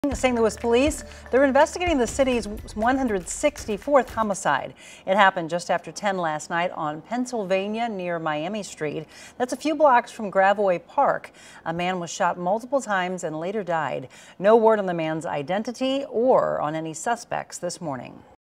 St. Louis police, they're investigating the city's 164th homicide. It happened just after 10 last night on Pennsylvania near Miami Street. That's a few blocks from Gravois Park. A man was shot multiple times and later died. No word on the man's identity or on any suspects this morning.